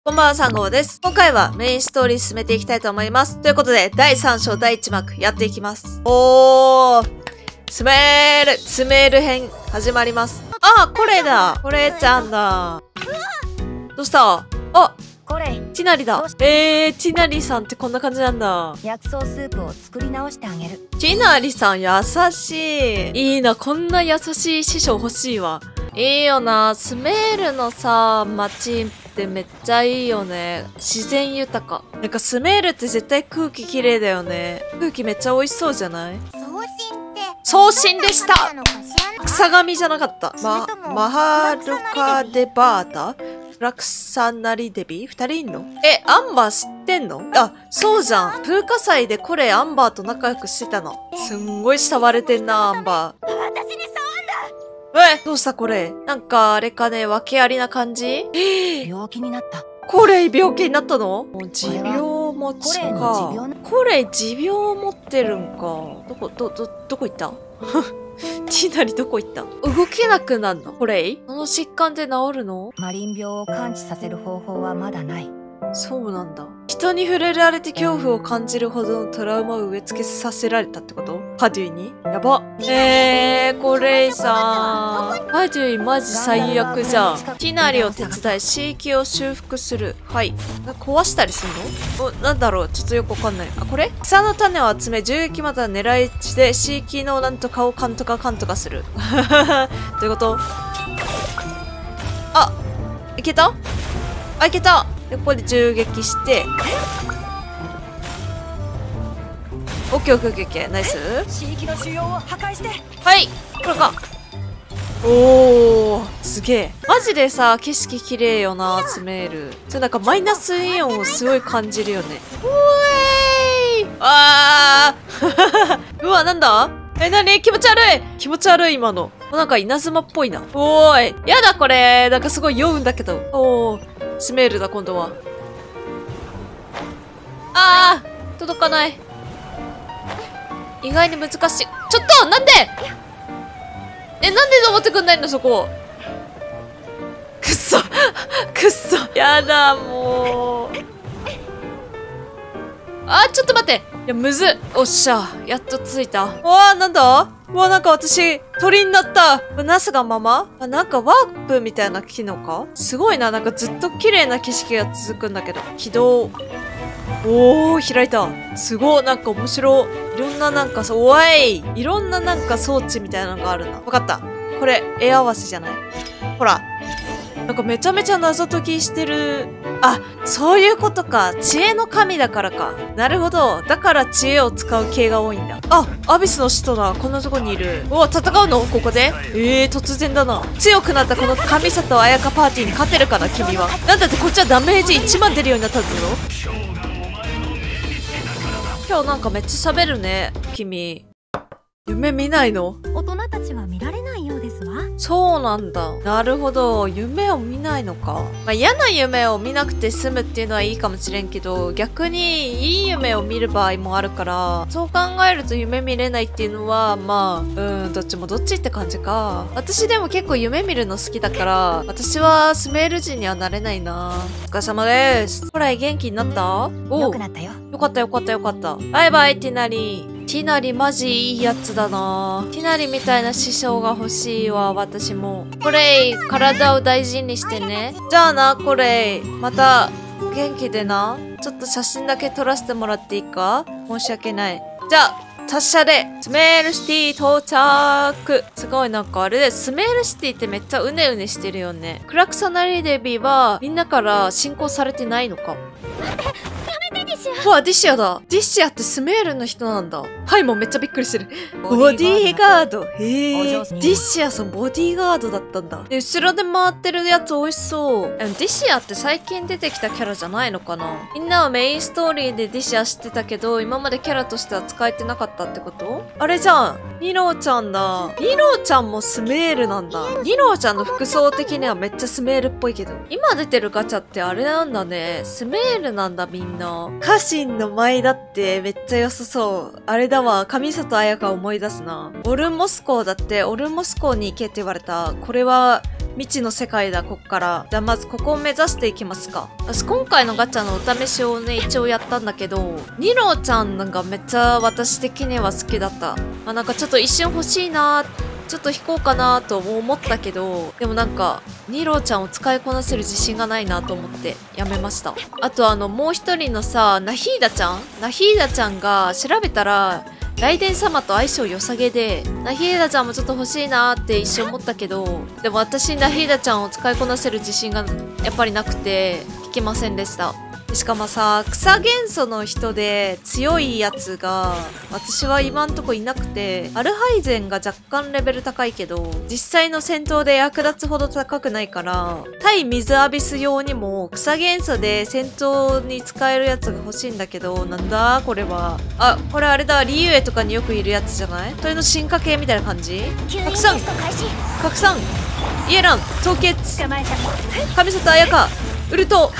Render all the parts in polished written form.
こんばんは、3号です。今回はメインストーリー進めていきたいと思います。ということで、第3章第1幕やっていきます。スメール編始まります。あ、これだ。これちゃんだ。どうした？あ、 これティナリだ。ティナリさんってこんな感じなんだ。 薬草スープを作り直してあげる。 ティナリさん優しい。いいな、こんな優しい師匠欲しいわ。いいよな、スメールのさ、街ってめっちゃいいよね。自然豊か。なんかスメールって絶対空気綺麗だよね。空気めっちゃ美味しそうじゃない？送信でした。草神じゃなかった。マハルカデバータラクサナリデビ二人いんの？アンバー知ってんの？あ、そうじゃん。風化祭でこれアンバーと仲良くしてたの。すんごい慕われてんな、アンバー。 私にどうしたこれ？なんかあれかね、訳ありな感じ？ 病気になった。 これ病気になったの？持病持ちか。これ持病持ってるんか。どこ行ったティナリどこ行った？動けなくなるのこれ？この疾患で治るの？ マリン病を完治させる方法はまだない。 そうなんだ。人に触れられて恐怖を感じるほどのトラウマを植え付けさせられたってこと？パデュイに？やば。これさ、パデュイマジ最悪じゃん。ティナリを手伝い、地域を修復する。はい。壊したりすんの？なんだろう、ちょっとよくわかんない。あ、これ？草の種を集め、銃撃または狙い撃ちで、地域のなんとかをかんとかする。どういうこと？あ、いけた？あ、いけた！で、ここで銃撃して。オッケーオッケーオッケー、ナイス。 地域の腫瘍を破壊して。 はい、これか。おー、すげえ。マジでさ、景色綺麗よな、スメール。なんかマイナスイオンをすごい感じるよね。うえーい。あーうわ、なんだ？なに？気持ち悪い！気持ち悪い、今の。なんか稲妻っぽいな。おーい。やだ、これ。なんかすごい酔うんだけど。おー。スメールだ、今度は。あー！届かない。意外に難しい。ちょっと！なんで？なんで登ってくんないの、そこ。くっそくっそやだ、もう。ちょっと待って。いや、むずっ。おっしゃ。やっと着いた。わー、なんだ？うわ、なんか私、鳥になった。ナスがまま？なんかワープみたいな機能か？すごいな。なんかずっと綺麗な景色が続くんだけど。起動。おー、開いた。すごい。なんか面白い。いろんななんか、おい！いろんななんか装置みたいなのがあるな。わかった。これ、絵合わせじゃない？ほら。なんかめちゃめちゃ謎解きしてる。あ、そういうことか。知恵の神だからか。なるほど。だから知恵を使う系が多いんだ。あ、アビスの使徒だ。こんなとこにいる。お、戦うの？ここで？突然だな。強くなったこの神里彩香パーティーに勝てるかな、君は。なんだってこっちはダメージ1万出るようになったぞ。今日なんかめっちゃ喋るね、君。夢見ないの？ 大人たちは見られないようですわ。 そうなんだ。なるほど。夢を見ないのか。嫌な夢を見なくて済むっていうのはいいかもしれんけど、逆にいい夢を見る場合もあるから、そう考えると夢見れないっていうのは、どっちもどっちって感じか。私でも結構夢見るの好きだから、私はスメール人にはなれないな。お疲れ様です。ほら、元気になった？ 良くなったよ。 よかったよかったよかった。バイバイ、ティナリ。ティナリマジいいやつだな。ティナリみたいな師匠が欲しいわ、私も。これ、体を大事にしてね。じゃあな、これ、また、元気でな。ちょっと写真だけ撮らせてもらっていいか？申し訳ない。じゃあ、達者で、スメールシティ到着。すごいなんかあれで、スメールシティってめっちゃうねうねしてるよね。クラクサナリデビは、みんなから信仰されてないのか。うわ、ディシアだ。ディシアってスメールの人なんだ。はい、もうめっちゃびっくりしてる。ボディーガード。ディシアさんボディーガードだったんだ。で、後ろで回ってるやつ美味しそう。ディシアって最近出てきたキャラじゃないのかな？みんなはメインストーリーでディシア知ってたけど、今までキャラとしては使えてなかったってこと？あれじゃん。ニローちゃんだ。ニローちゃんもスメールなんだ。ニローちゃんの服装的にはめっちゃスメールっぽいけど。今出てるガチャってあれなんだね。スメールなんだみんな。家臣の舞だってめっちゃ良さそう。あれだわ。上里彩香思い出すな。オルモス校だって、オルモス校に行けって言われた。これは未知の世界だ、こっから。じゃあまずここを目指していきますか。私今回のガチャのお試しをね、一応やったんだけど、ニロちゃんがめっちゃ私的には好きだった。なんかちょっと一瞬欲しいなー、ちょっと引こうかなと思ったけど、でもなんか、ニロちゃんを使いこなせる自信がないなと思ってやめました。あともう一人のさ、ナヒーダちゃんが調べたら、雷電様と相性良さげで、ナヒーダちゃんもちょっと欲しいなーって一瞬思ったけど、でも私ナヒーダちゃんを使いこなせる自信がやっぱりなくて、引けませんでした。しかもさ、草元素の人で強いやつが、私は今んとこいなくて、アルハイゼンが若干レベル高いけど、実際の戦闘で役立つほど高くないから、対水アビス用にも草元素で戦闘に使えるやつが欲しいんだけど、なんだこれは。あ、これあれだ、リユエとかによくいるやつじゃない？それの進化系みたいな感じ？拡散イエラン凍結神里彩香ウルト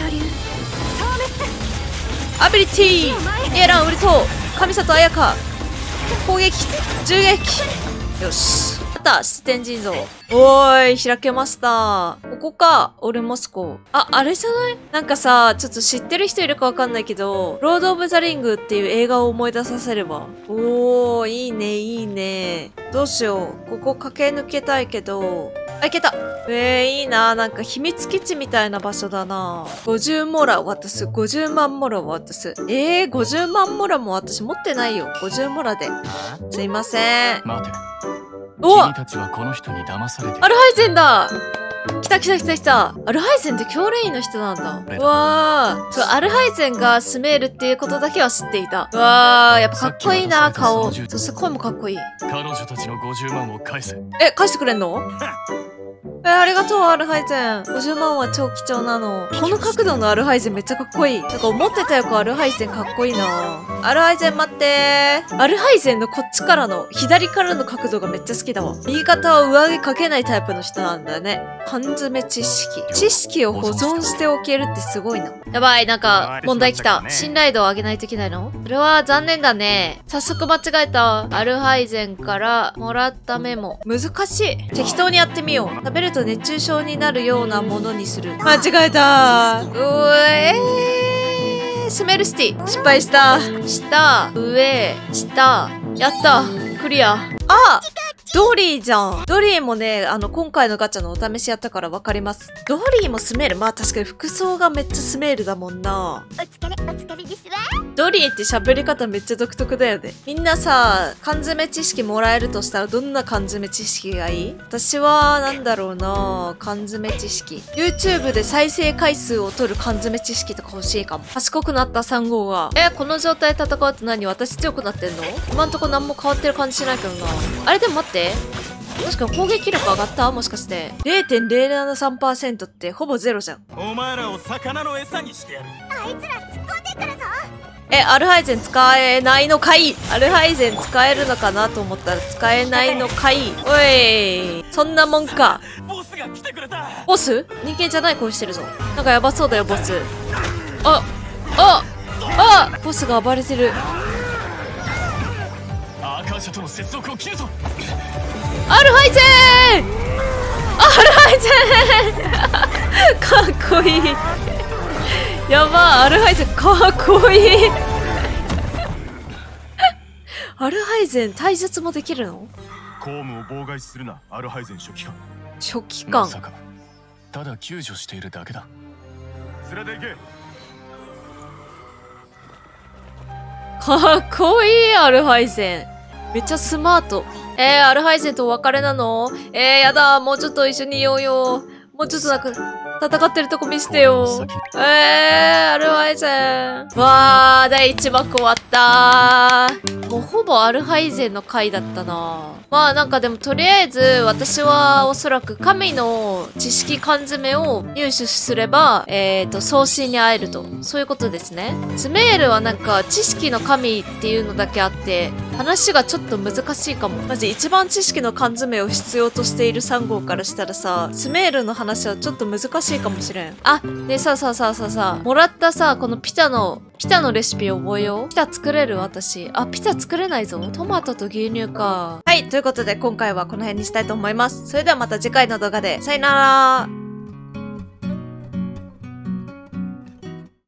アビリティイエランウルト神里彩香攻撃銃撃よしあった出天神像おーい開けましたここかオルモスコあれじゃないなんかさちょっと知ってる人いるかわかんないけどロード・オブ・ザ・リングっていう映画を思い出させればおーいいねいいねどうしようここ駆け抜けたいけどいけたいいななんか秘密基地みたいな場所だな50モラ渡す50万モラ渡す50万モラも私持ってないよ50モラですいません待てお君たちはこの人に騙されてアルハイゼンだ来たアルハイゼンって教練員の人なんだうわーアルハイゼンがスメールっていうことだけは知っていたうわーやっぱかっこいいな顔そして声もかっこいい彼女たちの50万を返せ返してくれんのありがとう、アルハイゼン。50万は超貴重なの。この角度のアルハイゼンめっちゃかっこいい。なんか思ってたよりアルハイゼンかっこいいな。アルハイゼン待ってー。アルハイゼンのこっちからの、左からの角度がめっちゃ好きだわ。右肩は上着かけないタイプの人なんだね。缶詰知識。知識を保存しておけるってすごいな。やばい、なんか、問題来た。信頼度を上げないといけないの？それは残念だね。早速間違えた。アルハイゼンからもらったメモ。難しい。適当にやってみよう。食べると熱中症になるようなものにする。間違えたスメルシティ。失敗した。下、上、下。やった。クリア。ドリーじゃん。ドリーもね、今回のガチャのお試しやったからわかります。ドリーもスメール。まあ確かに服装がめっちゃスメールだもんな。 お疲れですわ。 ドリーって喋り方めっちゃ独特だよね。みんなさ、缶詰知識もらえるとしたらどんな缶詰知識がいい？私は、なんだろうな缶詰知識。YouTube で再生回数を取る缶詰知識とか欲しいかも。賢くなった3号が。この状態で戦うと何？私強くなってんの？今んとこ何も変わってる感じしないけどな。あれでも待って。確かに攻撃力上がった？もしかして。0.073% ってほぼゼロじゃん。 お前らを魚の餌にしてやる。 あいつら突っ込んでくるぞ。 アルハイゼン使えないのかい？アルハイゼン使えるのかなと思ったら使えないのかい？おい、そんなもんか。 ボスが来てくれた。 ボス？人間じゃない声してるぞ。なんかやばそうだよ、ボス。ボスが暴れてる。 赤社との接続を切るぞ。 アルハイゼン！アルハイゼンかっこいい。やば、アルハイゼンかっこいい。アルハイゼン体術もできるの？ 公務を妨害するな、アルハイゼン書記官。 書記官。 まさかただ救助しているだけだ。 連れて行け。 かっこいい、アルハイゼン。めっちゃスマート。アルハイゼンとお別れなの？やだ、もうちょっと一緒にいようよ。もうちょっとなんか、戦ってるとこ見せてよ。アルハイゼン。わー、第1幕終わったー。もうほぼアルハイゼンの回だったな。まあなんかでもとりあえず私はおそらく神の知識缶詰を入手すれば、送信に会えると。そういうことですね。スメールはなんか知識の神っていうのだけあって、話がちょっと難しいかも。マジ一番知識の缶詰を必要としている3号からしたらさ、スメールの話はちょっと難しいかもしれん。で、さ、もらったさ、このピタピザのレシピ覚えよう。ピザ作れる私。あ、ピザ作れないぞ。トマトと牛乳か。はい、ということで今回はこの辺にしたいと思います。それではまた次回の動画で。さよなら。